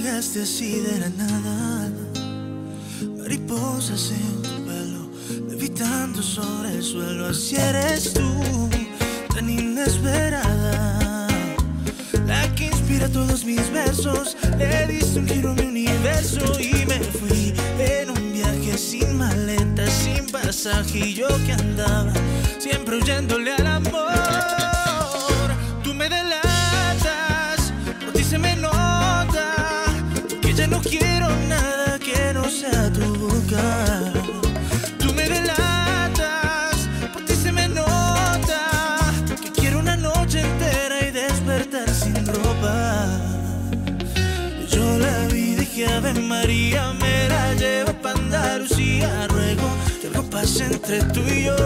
llegaste así de la nada, mariposas en tu pelo, levitando sobre el suelo. Así eres tú, tan inesperada, la que inspira todos mis versos. Le diste un giro a mi universo y me fui en un viaje sin maleta, sin pasaje. Y yo que andaba siempre huyéndole al amor. Tú me delatas, por ti se me nota que ya no quiero nada que no sea tu boca. Tú me delatas, por ti se me nota que quiero una noche entera y despertar sin ropa. Yo la vi, dije Ave María, me la llevo pa' Andalucía. Ruego que algo pase entre tú y yo.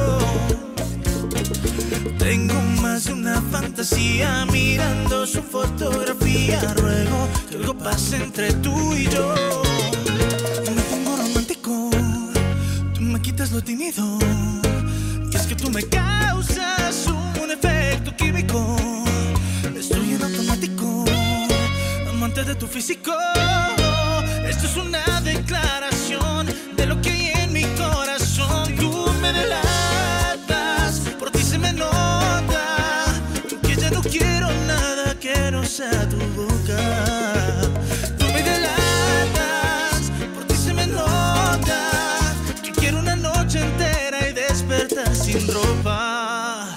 Tengo más de una fantasía mirando su fotografía. Ruego que algo pase entre tú y yo. Me pongo romántico, tú me quitas lo tímido. Y es que tú me causas un efecto químico. Estoy en automático, amante de tu físico. Esto es una declaración de lo que hay en mi corazón. Tú me delatas, por ti se me nota que ya no quiero nada que no sea tu boca. Tú me delatas, por ti se me nota que quiero una noche entera y despertar sin ropa.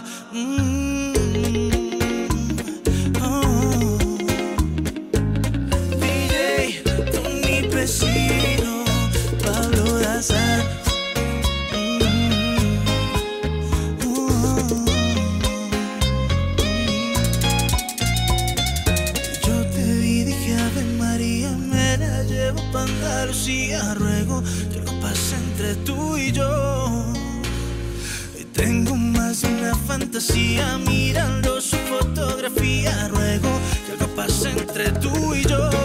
Vecino Pablo Dazar. Yo te vi, dije Ave María, me la llevo pa' Andalucía. Ruego que algo pase entre tú y yo. Y tengo más de una fantasía mirando su fotografía. Ruego que algo pase entre tú y yo.